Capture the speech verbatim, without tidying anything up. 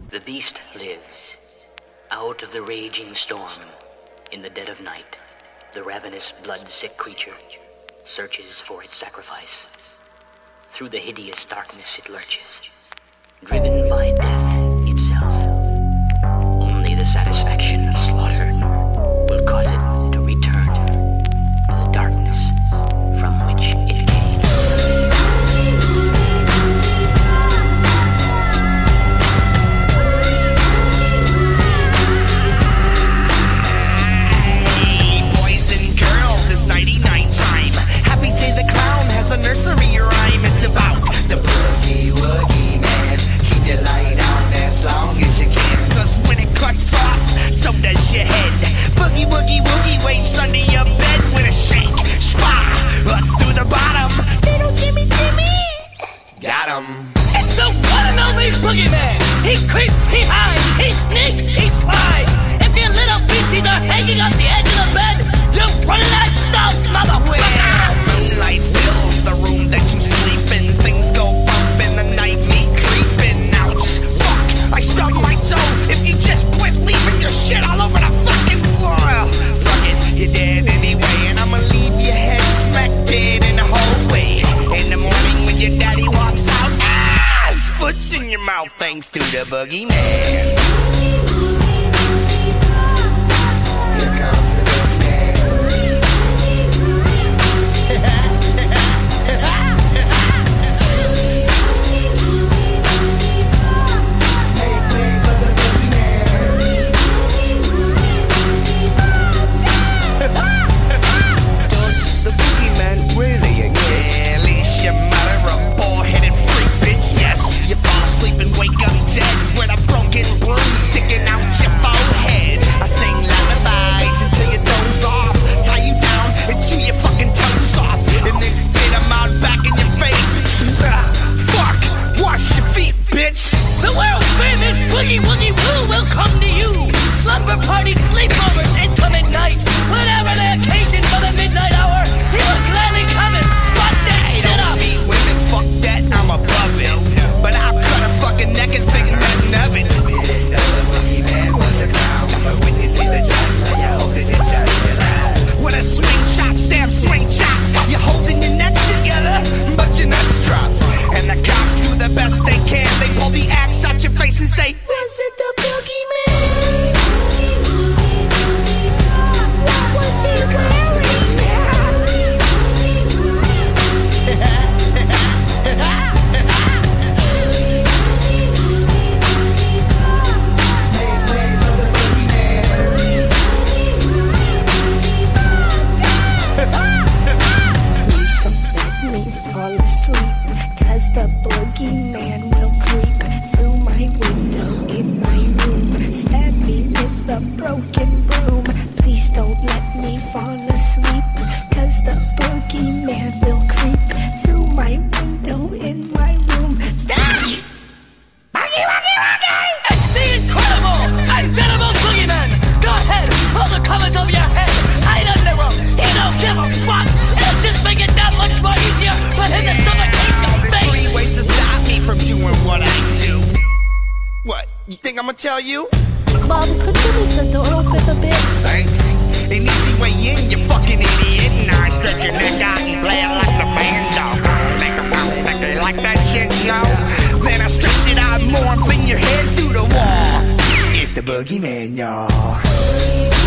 The beast lives. Out of the raging storm, in the dead of night, the ravenous, blood-sick creature searches for its sacrifice. Through the hideous darkness it lurches, driven by death itself. Only the satisfaction of slaughter will cause it to return to the darkness from which it came. ninety-nine time. Happy Day the Clown has a nursery rhyme. It's about the boogie woogie man. Keep your light on as long as you can, cause when it cuts off, so does your head. Boogie woogie woogie waits under your bed with a shake, spa, up through the bottom. Little Jimmy Jimmy, got him. It's the one and only boogeyman. He creeps, he hides, he sneaks, he slides. If your little feeties are hanging off the edge of the bed, you're running out of stumps, motherfucker! Well, moonlight fills the room that you sleep in. Things go bump in the night, me creeping. Ouch, fuck, I stubbed my toe. If you just quit leaving your shit all over the fucking floor. Fuck it, you're dead anyway, and I'ma leave your head smack dead in the hallway. In the morning when your daddy walks out, ah, his foot's in your mouth thanks to the boogeyman. Woogie woogie woo will come to you. Slumber parties, sleepovers, inclement nights. Whatever the occasion for the midnight hour, he will gladly come and fuck that I shit don't up. beat women, fuck that, I'm above it. But I'll cut a fucking neck and think nothing of it. The boogeyman was a clown, but when you see the toddler, you're holding your child alive. With a swing chop, stab, swing chop, you're holding your neck together, but your nuts drop. And the cops do the best they can. They pull the axe out your face and say, was it the boogeyman? What was he wearing? Let me fall asleep, cause the boogeyman will creep through my window in my room, stab me with a broken broom. Please don't let me fall asleep, cause the boogeyman will creep through my window in my room. Stab me! Boogie, boogie, boogie! It's the incredible, unbeatable boogeyman. Go ahead, pull the covers over your head, hide under them. He don't give a fuck. It'll just make it that much more easier for him to suffocate your There's face. three ways to stop me from doing what I do. What? You think I'm gonna tell you? Mom, could you leave the door open a bit? Thanks. An easy way in, you fucking idiot. Now I stretch your neck out and play it like the banjo. Make a round, make it like that shit, Joe. Then I stretch it out more and fling your head through the wall. It's the boogeyman, y'all.